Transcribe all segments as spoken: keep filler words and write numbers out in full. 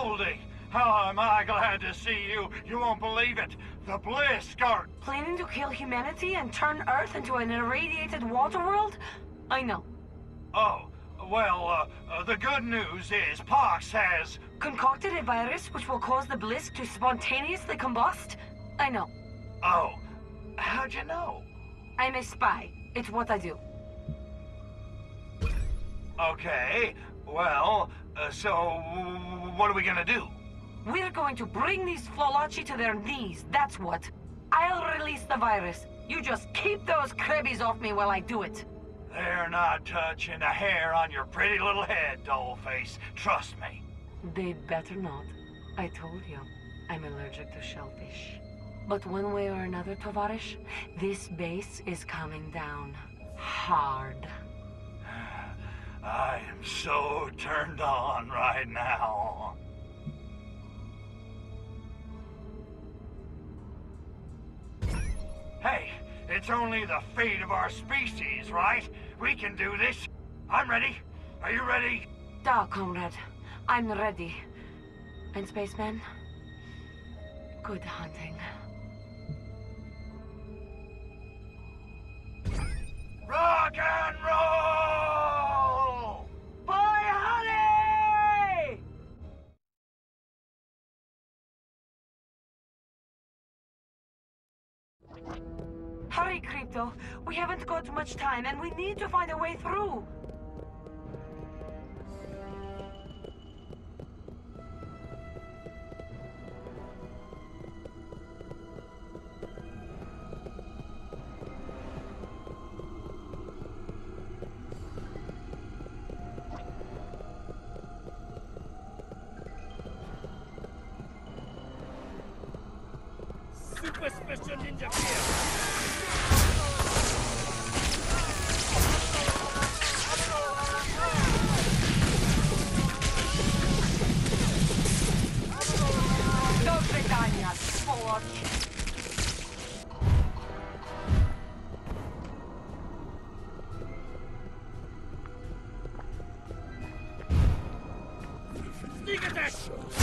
Goldie! How am I glad to see you! You won't believe it! The Blisk are... Planning to kill humanity and turn Earth into an irradiated water world? I know. Oh, well, uh, uh, the good news is Pox has... Concocted a virus which will cause the Blisk to spontaneously combust? I know. Oh, how'd you know? I'm a spy. It's what I do. Okay, well, uh, so what are we gonna do? We're going to bring these Flolachi to their knees, that's what. I'll release the virus. You just keep those crabbies off me while I do it. They're not touching a hair on your pretty little head, dollface. Trust me. They'd better not. I told you, I'm allergic to shellfish. But one way or another, Tovarish, this base is coming down. Hard. I am so turned on right now. Hey, it's only the fate of our species, right? We can do this. I'm ready. Are you ready? Da, comrade. I'm ready. And spaceman? Good hunting. Rock and roll! Boy, honey! Hurry, Crypto. We haven't got much time, and we need to find a way through. Super Special Ninja Gear! Do wydania, swoloć! Sneak attack!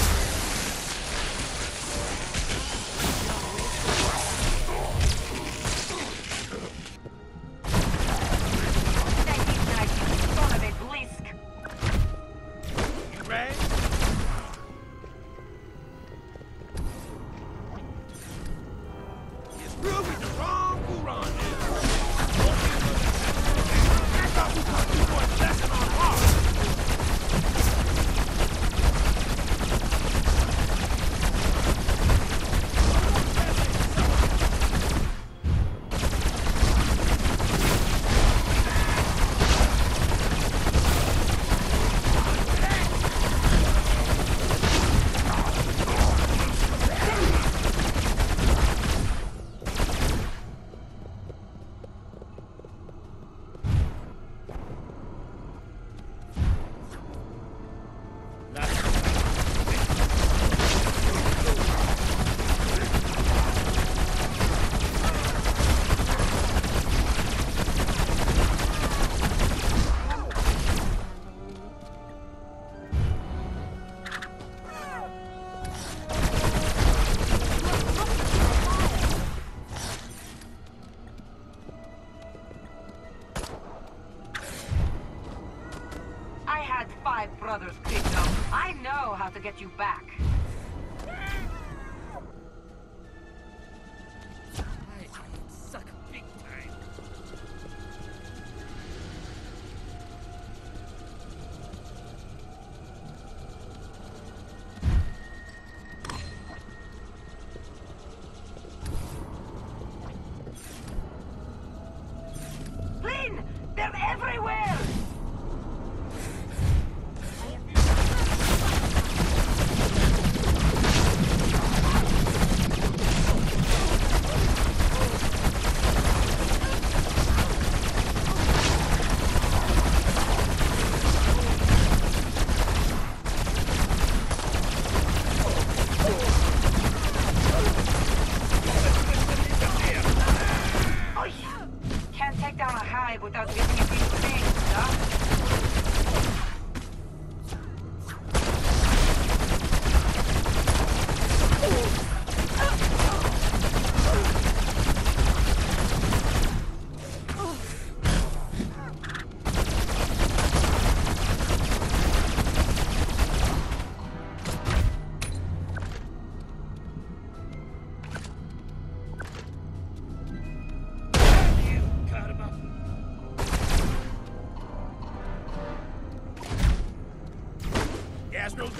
Brothers, Crypto. I know how to get you back. I suck big time. Lynn! They're everywhere!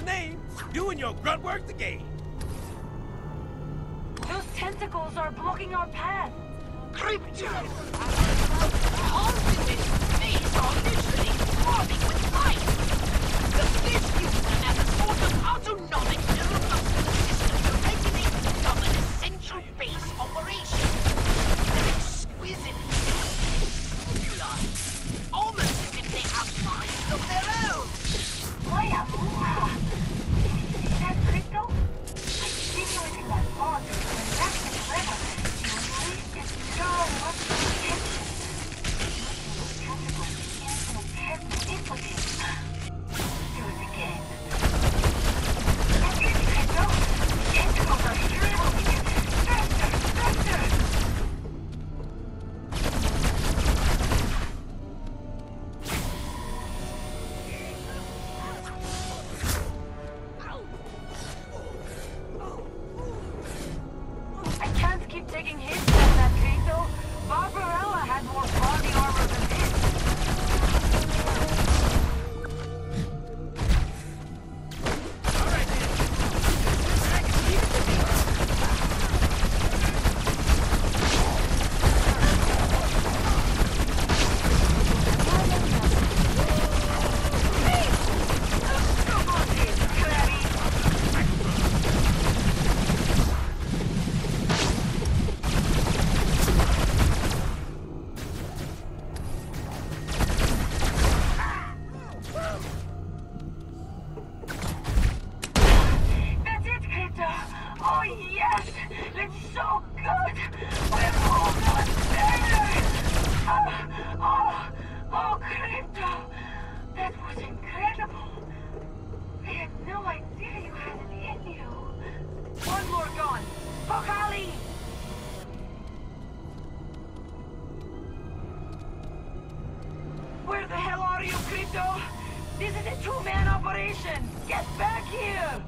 name, you and your grunt work the game. Those tentacles are blocking our path. Crypto! Holes in this space are literally throbbing with life! The fish use them as a sort of autonomic neuromuscular system to regulate some an essential base operation. They're exquisitely muscular, almost as if they have minds of their own. Vaya puta! See that crypto? I see you in that pod. When that's the clever, you wasted so much attention. Those tentacles into hypnotism. Do it again. That's it, crypto. The tentacles are shriveling. Faster, faster! I can't keep taking hits from that Kato. Barbarella had more body armor than this. All right, then. I can keep it to me. Come on, Clary. That's it, Crypto! Oh yes! It's so good! We're almost there! Oh, oh, oh, Crypto! That was incredible! I had no idea you had it in you! One more gone. Pokali! Where the hell are you, Crypto? This is a two-man operation! Get back here!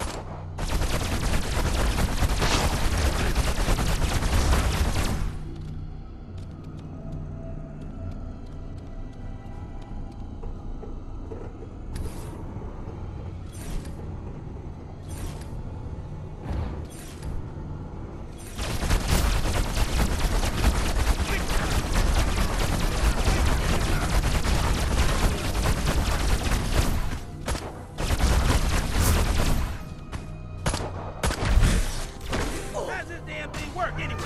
How's this damn thing work anyway?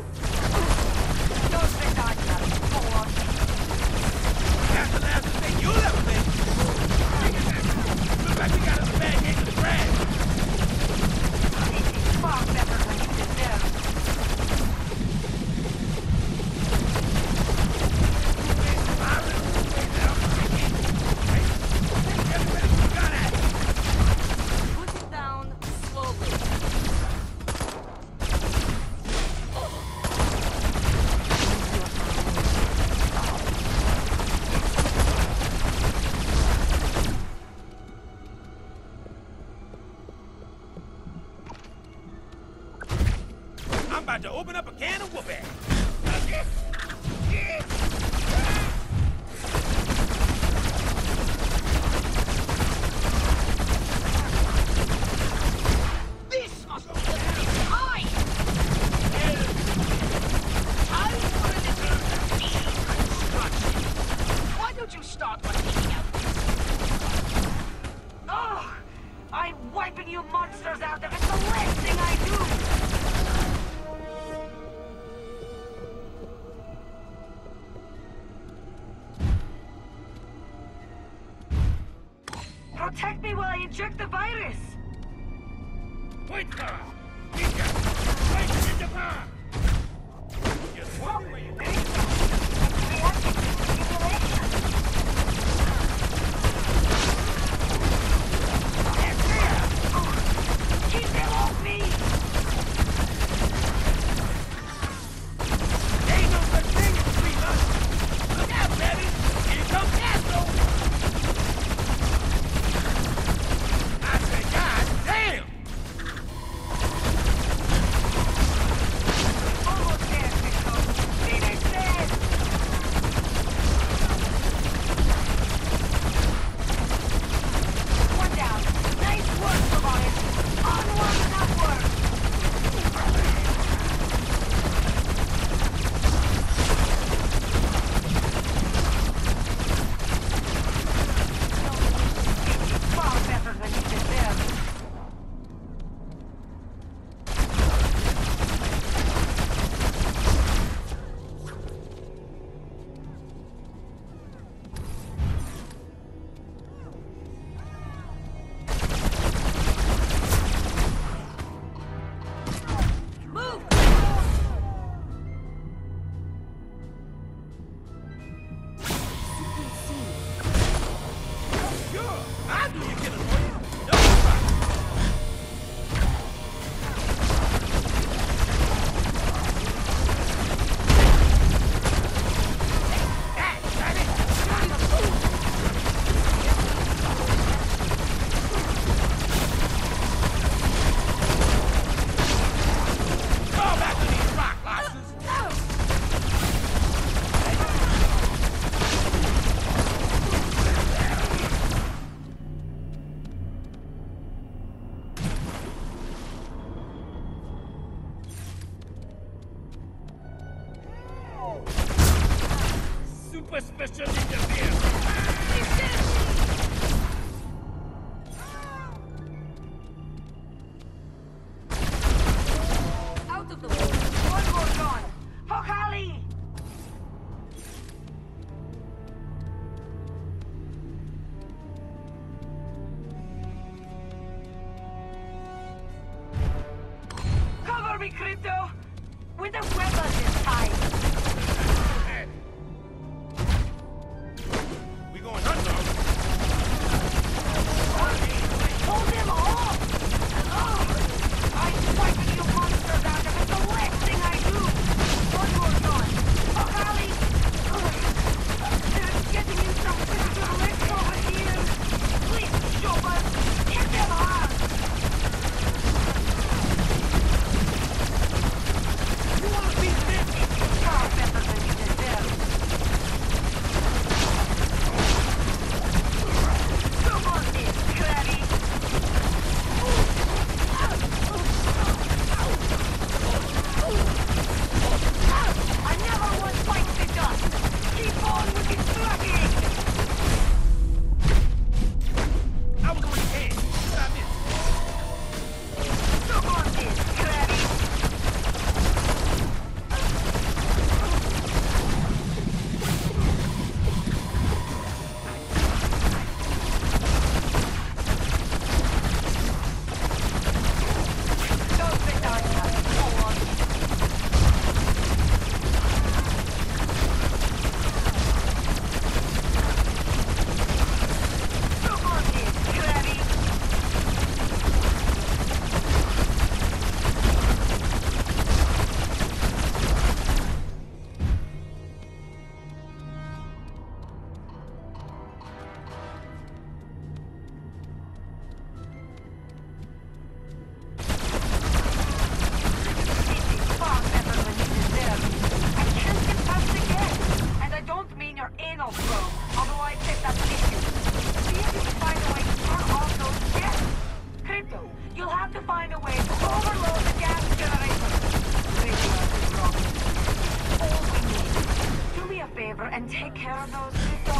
Don't say that, go on. That's the last thing you'll ever think. Looks like we got us a bad case of the brand. This is far better than you deserve. Put it down slowly. I'm about to open up a can of whoop-ass. This must be the time! Time for a little field construction. Why don't you start by taking out Oh, I'm wiping you monsters out if it's the last thing I do! Protect me while I inject the virus! Wait, car! Ninja! Wait, ninja car! Just walk where you think. Reacting to stimulation! Keep them off me! Ain't no such thing as free lunch. Look out, baby! Here comes Astro! I said, God damn! Super special interfere. Out of the way. One more gone. Pokali! Cover me, Crypto! With the weapons this time! We going hunting, dog. Hold them off! Oh, I'm wiping you monsters out of it, the last thing I do! One more gone. Pokali! They're getting in some physical lift over here! Please, show us! Hit them hard! You wanna be big? Far better than you deserve. Come on in, Crabby! I never want fights to dust! Keep on with your slugging! I was on his head. What I missed? Come on in, Crabby! Don't sit on you, go on. Come on in, Crabby! This is far better than you deserve. I can't get past the gate. And I don't mean your anal probe, although I bet that's issue. See if you can find a way to turn off those jets. Crypto, you'll have to find a way to overload the gas generator. Radio is wrong. All we need. Do me a favor and take care of those Crypto.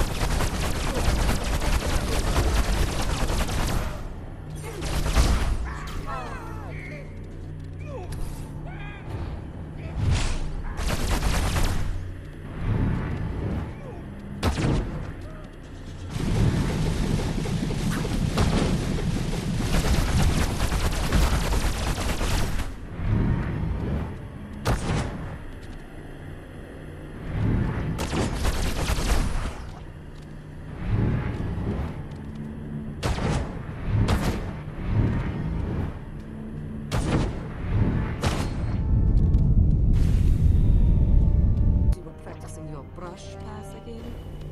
You were practicing your brush pass again?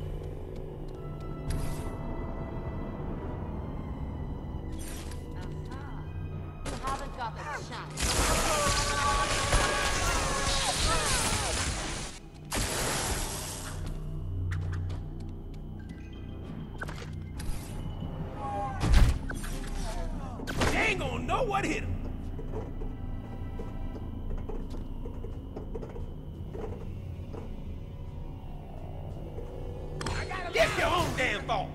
You haven't got the chance. They ain't gonna know what hit him. It's your own damn fault.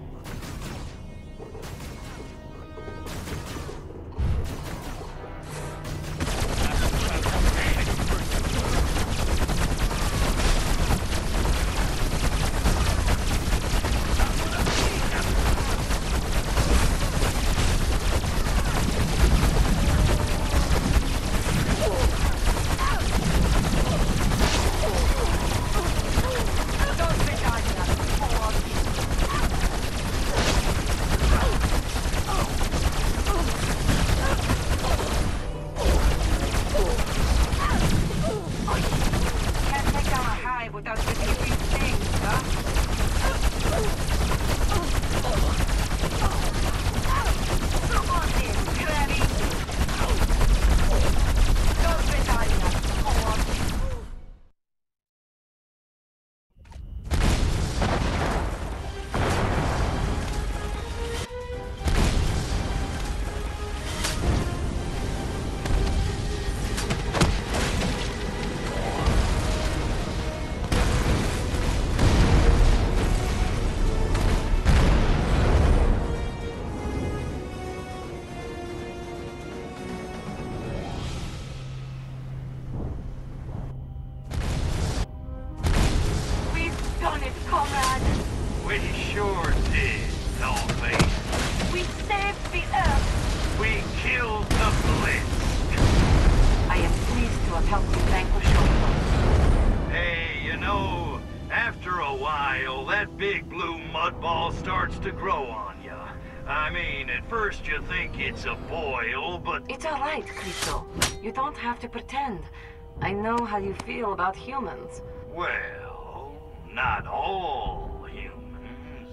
sure did, Rawplays. We saved the Earth. We killed the Blitz. I am pleased to have helped you vanquish your foe. Hey, you know, after a while, that big blue mud ball starts to grow on ya. I mean, at first you think it's a boil, but... It's all right, Crypto. You don't have to pretend. I know how you feel about humans. Well, not all humans.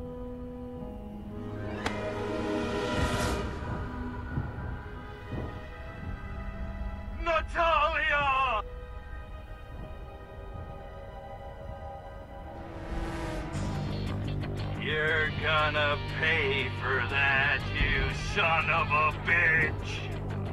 Natalia! You're gonna pay for that, you son of a bitch!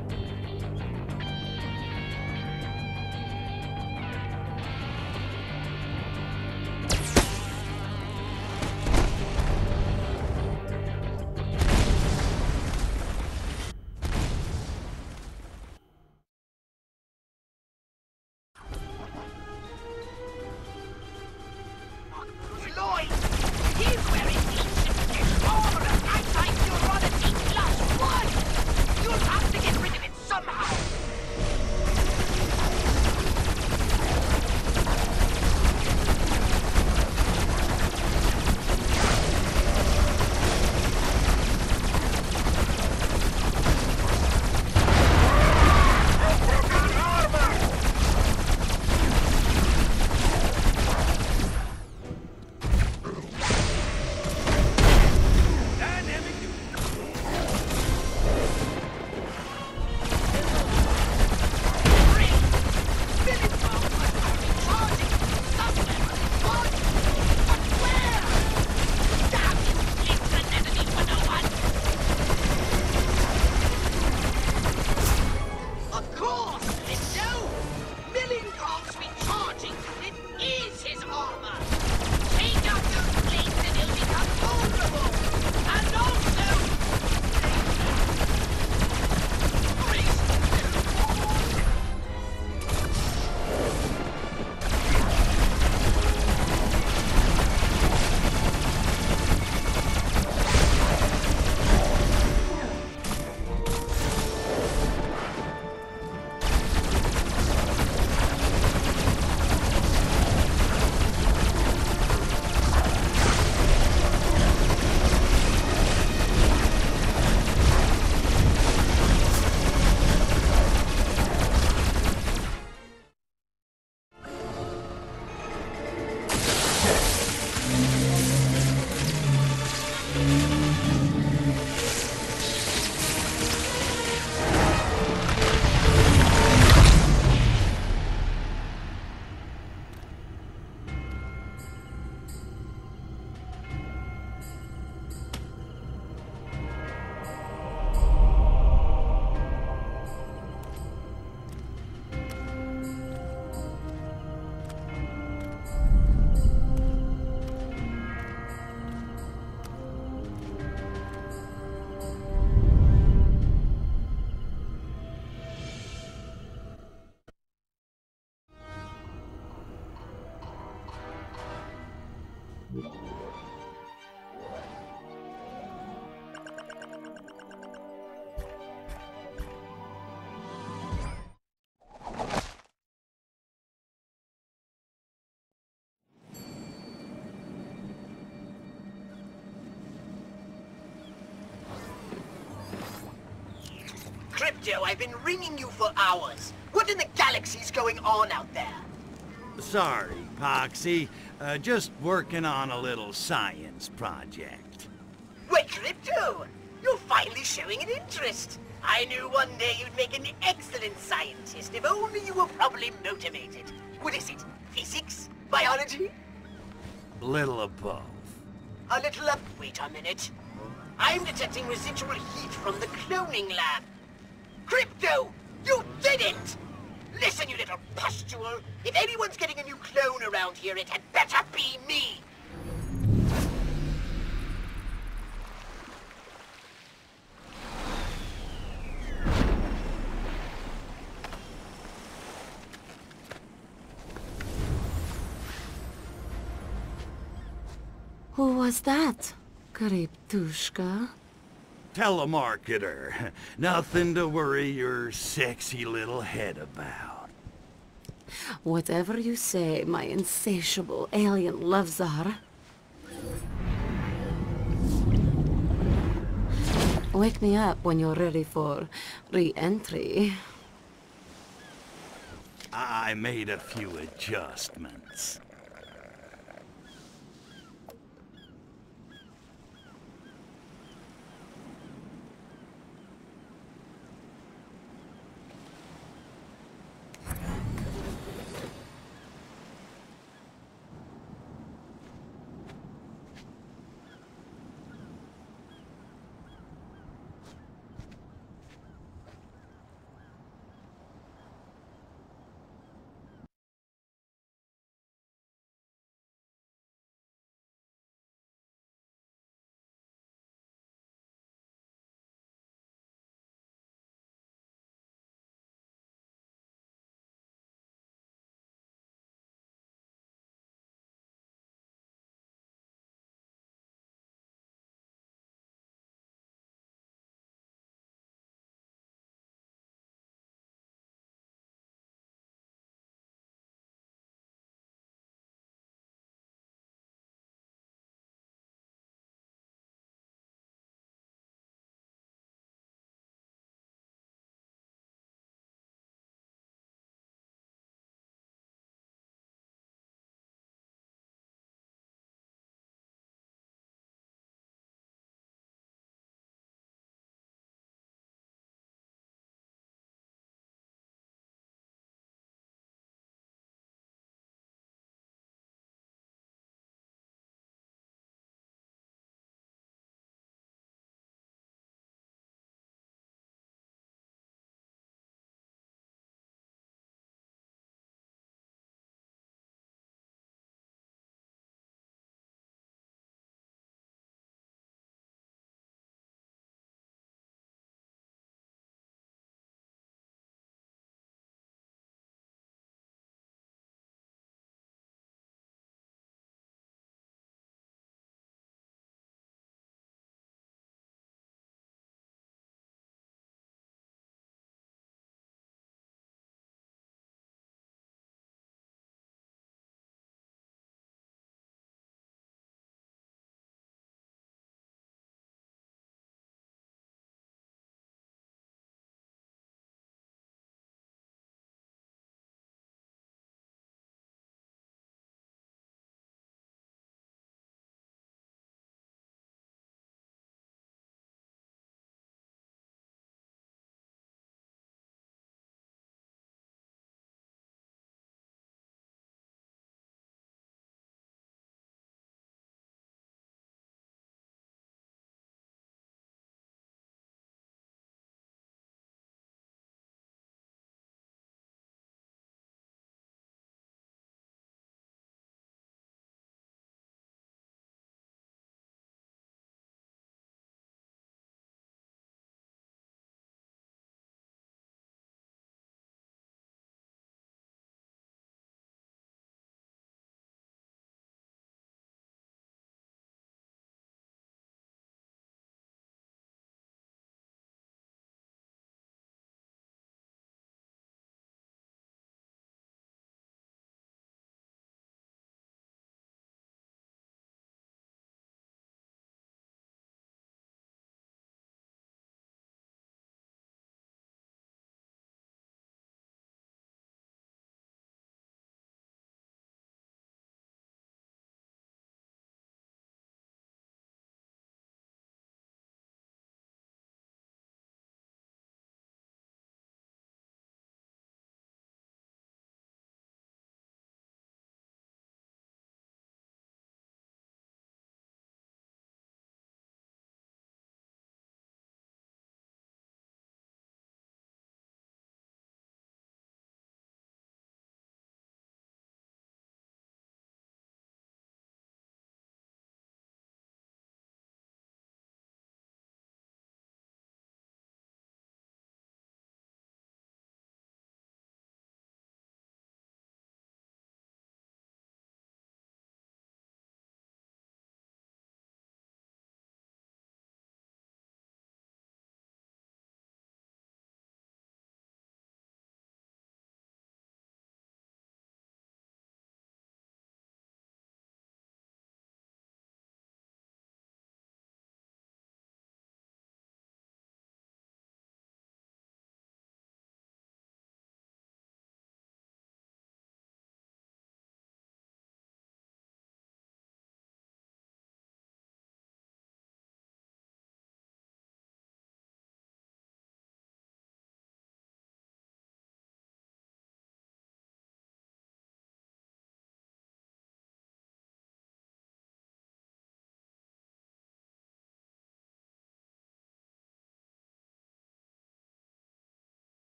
Floyd! He's wearing ancient armor and anti-neuronity plus one! You'll have to get rid of it somehow! Crypto, I've been ringing you for hours. What in the galaxy's going on out there? Sorry, Poxy. Uh, just working on a little science project. Wait, Crypto! You're finally showing an interest. I knew one day you'd make an excellent scientist if only you were properly motivated. What is it? Physics? Biology? Little of both. A little up... Wait a minute. I'm detecting residual heat from the cloning lab. Crypto! You did it! Listen, you little pustule. If anyone's getting a new clone around here, it had better be me! Who was that, Kriptushka? Telemarketer. Nothing to worry your sexy little head about. Whatever you say, my insatiable alien lovezar. Wake me up when you're ready for re-entry. I made a few adjustments.